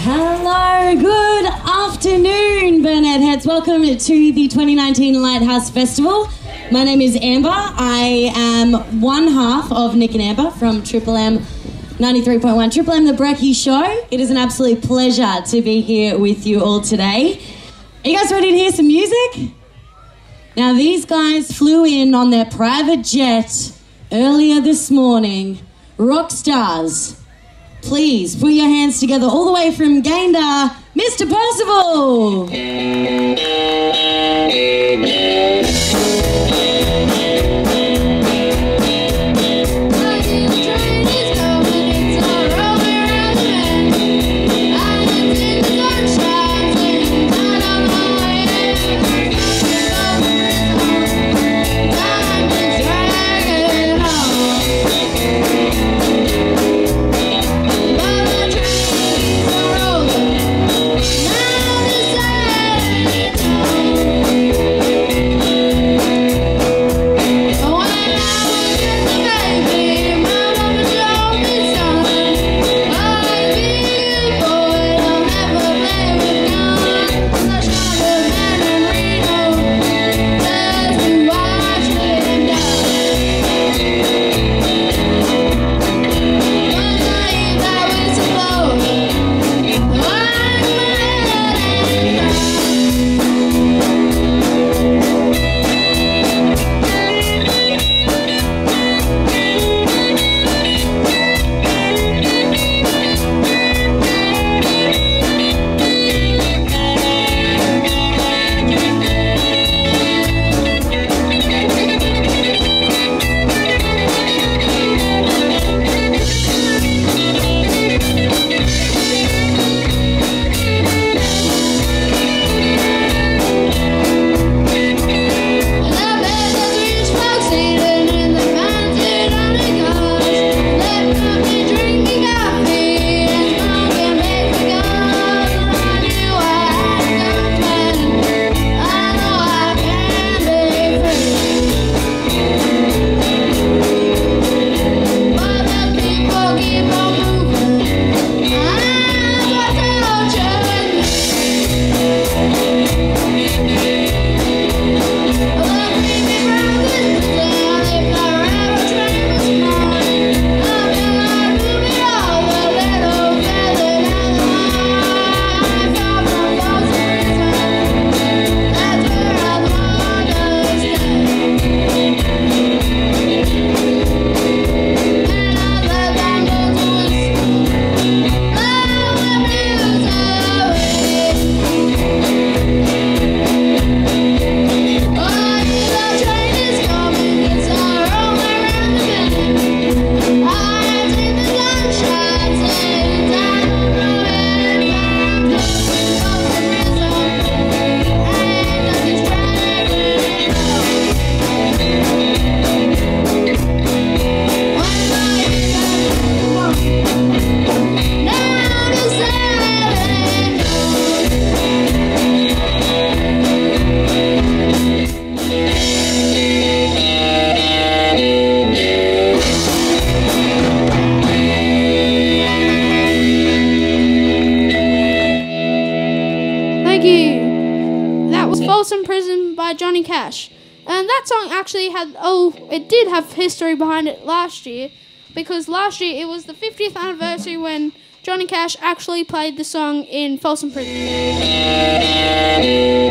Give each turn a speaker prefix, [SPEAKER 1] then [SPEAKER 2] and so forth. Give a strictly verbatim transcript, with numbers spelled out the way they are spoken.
[SPEAKER 1] Hello, good afternoon, Burnett heads. Welcome to the twenty nineteen Lighthouse Festival. My name is Amber. I am one half of Nick and Amber from Triple M ninety-three point one, Triple M The Brekkie Show. It is an absolute pleasure to be here with you all today. Are you guys ready to hear some music? Now, these guys flew in on their private jet earlier this morning. Rock stars. Please put your hands together all the way from Gayndah, Mister Percival.
[SPEAKER 2] Folsom Prison by Johnny Cash. And that song actually had, oh, it did have history behind it last year, because last year it was the fiftieth anniversary when Johnny Cash actually played the song in Folsom Prison.